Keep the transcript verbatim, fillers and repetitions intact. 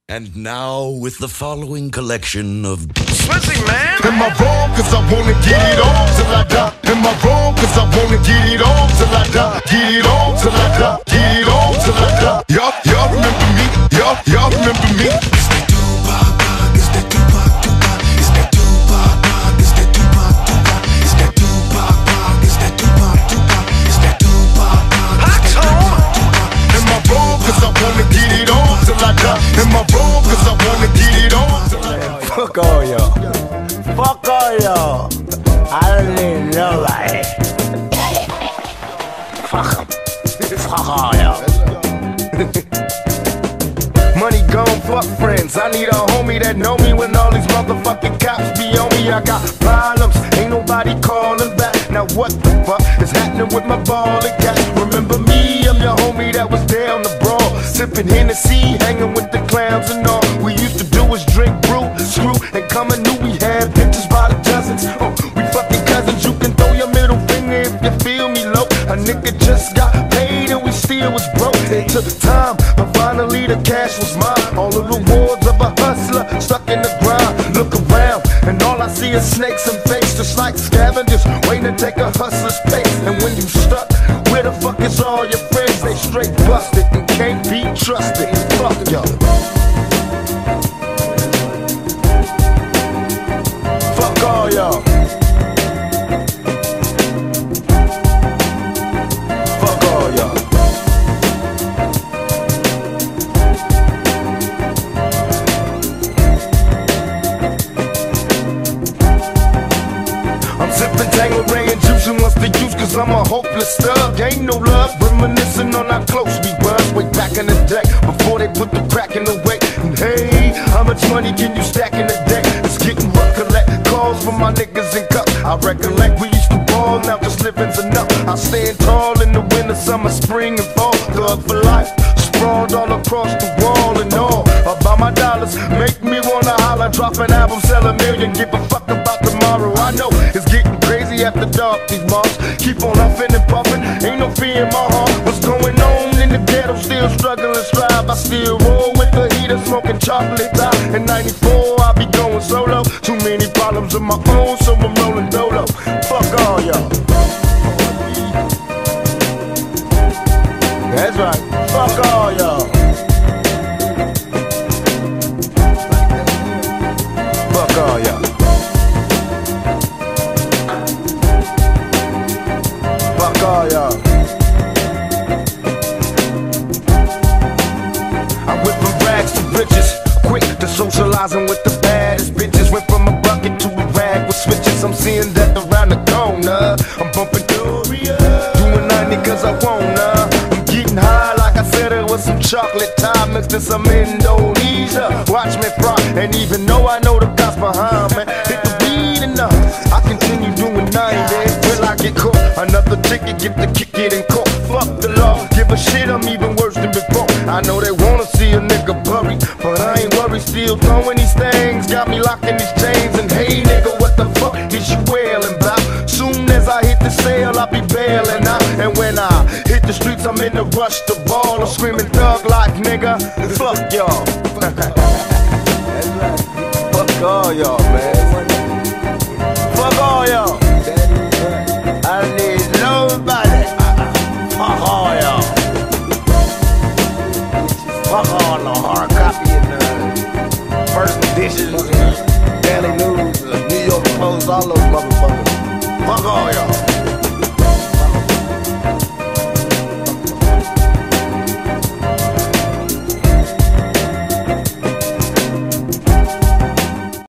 And now, with the following collection of Swizzy, man! Am I wrong? Cause I wanna get it on till I die. Am I wrong? Cause I wanna get it on till I die. Get it on till I die. Get it on till I die. Y'all, y'all remember me? Y'all, y'all remember me? It's that Tupac, it's that Tupac, Tupac. It's that Tupac, it's that Tupac, Tupac. It's that Tupac, it's that Tupac, Tupac. It's that Tupac, it's that Tupac, Tupac. Am I wrong? Cause I wanna get it on till I die. Am I wrong? Cause I wanna get it on till I die. Fuck all y'all. Fuck all y'all. I don't need nobody. Fuck em. Fuck all y'all. Money gone, fuck friends. I need a homie that know me when all these motherfucking cops be on me. I got problems, ain't nobody calling back. Now what the fuck is happening with my ball and cat? Remember me, I'm your homie that was down the brawl, sipping Hennessy, hanging with the clowns and all. We used to do is drink, brew, screw, and come and knew we had pictures by the dozens. Oh, we fucking cousins, you can throw your middle finger if you feel me low. A nigga just got paid and we still was broke. It took time, but finally the cash was mine. All of the rewards of a hustler stuck in the grind. Look around and all I see is snakes and fakes, just like scavengers waiting to take a hustler's pace. And when you stuck, where the fuck is all your friends? They straight busted and can't be trusted. Fuck y'all. Fuck all y'all. Fuck all y'all. I'm sipping Tanqueray and juice and what's the use? Cause I'm a hopeless thug. Ain't no love, reminiscing on how close we was way back in the day, before they put the crack in the way. And hey, how much money can you stack in a day? It's getting rough, collect calls from my niggas in cup. I recollect we used to ball, now just living's enough. I stand tall in the winter, summer, spring and fall. Thug for life, sprawled all across the wall and all. About my dollars, make me wanna holler. Drop an album, sell a million, give a fuck about tomorrow. I know it's getting crazy after dark, these moms keep on huffing and puffing, ain't no fear in my heart. What's going on in the ghetto, still struggling, strive. I still roll with the heater, smoking chocolate top. In ninety-four, I be going solo. Too many problems of my own, so I'm rolling dolo. Fuck all y'all. That's right, fuck all y'all. Fuck all y'all. Fuck all y'all. I went from rags to riches, quick to socializing with the baddest bitches. Went from a bucket to a rag with switches. I'm seeing that around the corner. I'm bumping Doria, doing ninety cause I wanna. I'm getting high like I said it was some chocolate time mixed in some Indonesia. Watch me fry, and even though I know the cops behind me, hit the weed enough, I continue doing ninety till I get caught. Another ticket, get the kick it in court. Fuck the law, give a shit, I'm even worse than before. I know they wanna see a nigga buried, but I ain't worried, still throwing these things. Got me locked in these chains, and hey nigga, what the fuck is you wailing about? Soon as I hit the sale, I'll be bailing out. And when I hit the streets, I'm in the rush to ball. I'm screaming thug life, nigga. Fuck y'all. Fuck all y'all, man. Fuck all y'all. I need nobody. Fuck all y'all. Fuck all the hard copy and the first editions, Daily News, New York Post, all those motherfuckers. Fuck all y'all.